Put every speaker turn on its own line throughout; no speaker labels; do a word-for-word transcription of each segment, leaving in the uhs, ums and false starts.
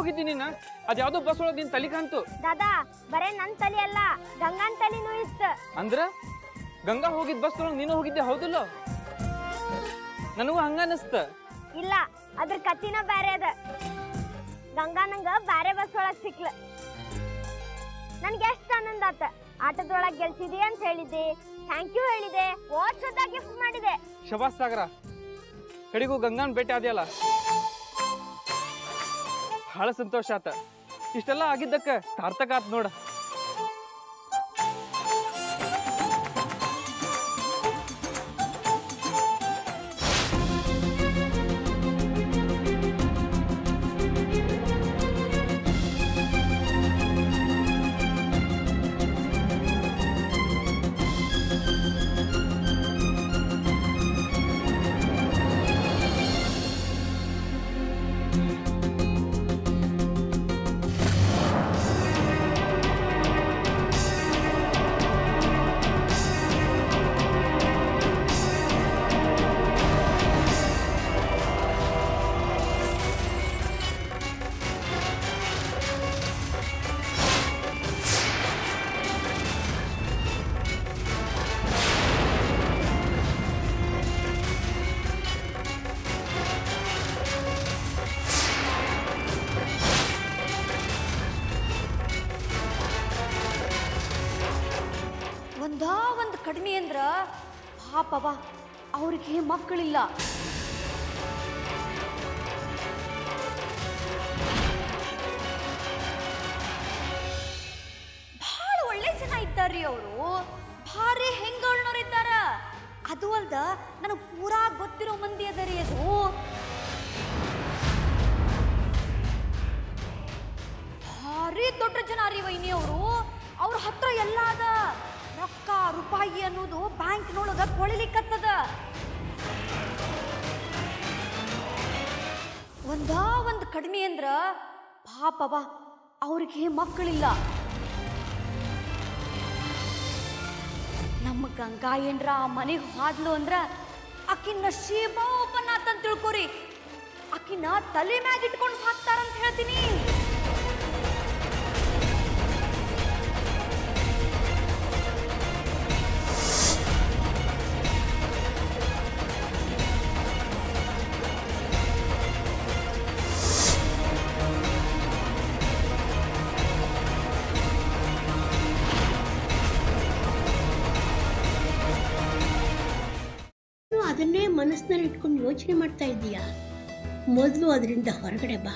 ಹೋಗಿದ್ದೀನಿ ನೀನು ಅದ್ಯಾವುದೋ ಬಸ್ ಒಳಗೆ ನಿನ್ ತಲೆ ಕಾಂತು
ದಾದಾ ಬರೇ ನನ್ ತಲೆ ಅಲ್ಲ ಗಂಗಾನ್ ತಲೆನೂ ಇಷ್ಟ
ಅಂದ್ರ ಗಂಗಾ ಹೋಗಿದ್ ಬಸ್ ಒಳಗೆ ನೀನು ಹೋಗಿದ್ದೆ ಹೌದಲ್ಲ ನನಗೂ ಹಂಗ ಅನಿಸ್ತ
ಇಲ್ಲ ಅದ್ರ ಕತ್ತಿನ ಬ್ಯಾರೆ ಅದ ಗಂಗಾ ನಂಗ ಬ್ಯಾರೆ ಬಸ್ ಒಳಗ್ ಸಿಕ್ಲ ನನ್ಗೆ ಎಷ್ಟ್ ಆನಂದ ಆತ ಆಟದೊಳಗ್ ಗೆಲ್ಸಿದಿ ಅಂತ ಹೇಳಿದ್ದೆ ಥ್ಯಾಂಕ್ ಯು ಹೇಳಿದೆ ವಾಚ್ ಸದಾ ಗಿಫ್ಟ್ ಮಾಡಿದೆ
ಶಬಾಸ್ ಸಾಗರ ಕಡೆಗೂ ಗಂಗಾನ್ ಭೇಟಿ ಆದ್ಯಲ್ಲ ಬಹಳ ಸಂತೋಷ ಆತ ಇಷ್ಟೆಲ್ಲ ಆಗಿದ್ದಕ್ಕ ಸಾರ್ಥಕ ಆತ್ ನೋಡ
ಒಂದಾ ಒಂದು ಕಡಿಮೆ ಅಂದ್ರ ಪಾಪವ ಅವ್ರಿಗೆ ಮಕ್ಕಳಿಲ್ಲ ಬಹಳ ಒಳ್ಳೆ ಜನ ಇದ್ದಾರ್ರಿ ಅವರು ಭಾರಿ ಹೆಂಗಳನವ್ರಿದ್ದಾರ ಅದು ಅಲ್ದ ನನಗೆ ಪೂರಾ ಗೊತ್ತಿರೋ ಮಂದಿ ಅದರಿ ಅದು ಭಾರಿ ದೊಡ್ಡ ಜನ ರೀ ವೈನಿ ಅವರು ಅವ್ರ ಹತ್ರ ಎಲ್ಲ ಅದ ರೊಕ್ಕ ರೂಪಾಯಿ ಅನ್ನೋದು ಬ್ಯಾಂಕ್ನೊಳಗ ಕೊಳಿಲಿಕ್ಕತ್ತದ ಒಂದಾ ಒಂದು ಕಡಿಮೆ ಅಂದ್ರ ಪಾಪವ ಅವ್ರಿಗೆ ಮಕ್ಕಳಿಲ್ಲ ನಮ್ಮ ಗಂಗಾ ಏನ್ರ ಆ ಮನೆಗೆ ಹಾದ್ಲು ಅಂದ್ರ ಆಕಿನ ನಶೀಬ ಓಪನ್ ಆತಂತ ತಿಳ್ಕೊರಿ ಆಕಿನ ತಲೆ ಮ್ಯಾಗ ಇಟ್ಕೊಂಡು ಸಾಕ್ತಾರಂತ ಹೇಳ್ತೀನಿ
ಅದನ್ನೇ ಮನಸ್ಸಿನಲ್ಲಿ ಇಟ್ಕೊಂಡು ಯೋಚನೆ ಮಾಡ್ತಾ ಇದ್ದೀಯಾ ಮೊದಲು ಅದರಿಂದ ಹೊರಗಡೆ ಬಾ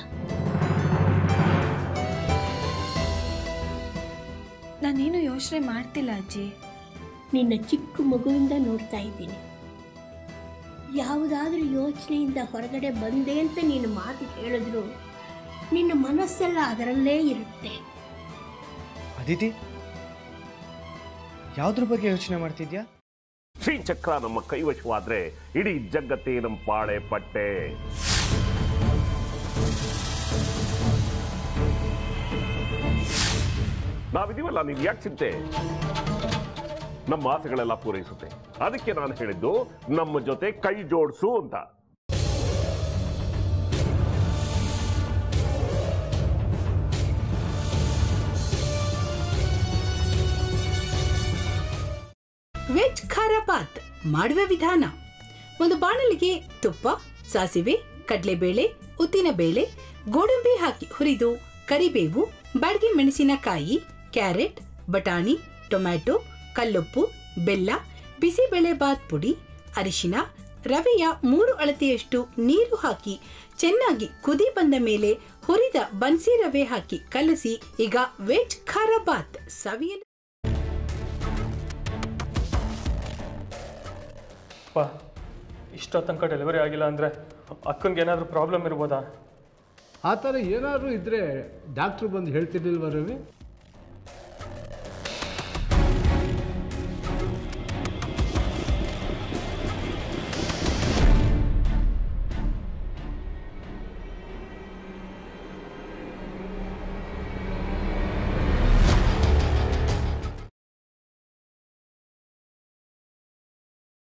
ನಾನೇನು ಯೋಚನೆ ಮಾಡ್ತಿಲ್ಲ ಅಜ್ಜಿ
ನಿನ್ನ ಚಿಕ್ಕ ಮಗುವಿಂದ ನೋಡ್ತಾ ಇದ್ದೀನಿ ಯಾವುದಾದ್ರೂ ಯೋಚನೆಯಿಂದ ಹೊರಗಡೆ ಬಂದೆ ಅಂತ ನೀನು ಮಾತು ಹೇಳಿದ್ರು ನಿನ್ನ ಮನಸ್ಸೆಲ್ಲ ಅದರಲ್ಲೇ ಇರುತ್ತೆ
ಅದಿತಿ ಯಾವುದ್ರ ಬಗ್ಗೆ ಯೋಚನೆ ಮಾಡ್ತಿದ್ಯಾ
ಶ್ರೀಚಕ್ರ ನಮ್ಮ ಕೈವಶವಾದ್ರೆ ಇಡೀ ಜಗತ್ತೇ ನಮ್ಮ ಪಾಳೆ ಪಟ್ಟೆ ನಾವಿದೀವಲ್ಲ ನೀವು ಯಾಕೆ ಚಿಂತೆ ನಮ್ಮ ಆಸೆಗಳೆಲ್ಲ ಪೂರೈಸುತ್ತೆ ಅದಕ್ಕೆ ನಾನು ಹೇಳಿದ್ದು ನಮ್ಮ ಜೊತೆ ಕೈ ಜೋಡಿಸು ಅಂತ
ವೆಜ್ ಖಾರ ಬಾತ್ ಮಾಡುವ ವಿಧಾನ ಒಂದು ಬಾಣಲಿಗೆ ತುಪ್ಪ ಸಾಸಿವೆ ಕಡಲೆಬೇಳೆ ಉದ್ದಿನಬೇಳೆ ಗೋಡಂಬಿ ಹಾಕಿ ಹುರಿದು ಕರಿಬೇವು ಬಾಡಿಗೆ ಮೆಣಸಿನಕಾಯಿ ಕ್ಯಾರೆಟ್ ಬಟಾಣಿ ಟೊಮ್ಯಾಟೊ ಕಲ್ಲುಪ್ಪು ಬೆಲ್ಲ ಬಿಸಿಬೇಳೆ ಬಾತ್ ಪುಡಿ ಅರಿಶಿನ ರವೆಯ ಮೂರು ಅಳತೆಯಷ್ಟು ನೀರು ಹಾಕಿ ಚೆನ್ನಾಗಿ ಕುದಿ ಬಂದ ಮೇಲೆ ಹುರಿದ ಬನ್ಸಿ ರವೆ ಹಾಕಿ ಕಲಸಿ ಈಗ ವೆಜ್ ಖಾರ ಬಾತ್ ಸವಿಯಲು
ಇಷ್ಟೋ ತನಕ ಡೆಲಿವರಿ ಆಗಿಲ್ಲ ಅಂದರೆ ಅಕ್ಕನಿಗೆ ಏನಾದರೂ ಪ್ರಾಬ್ಲಮ್ ಇರ್ಬೋದಾ
ಆ ಥರ ಏನಾದರೂ ಇದ್ದರೆ ಡಾಕ್ಟ್ರು ಬಂದು ಹೇಳ್ತಿರ್ಲಿಲ್ವ ರವಿ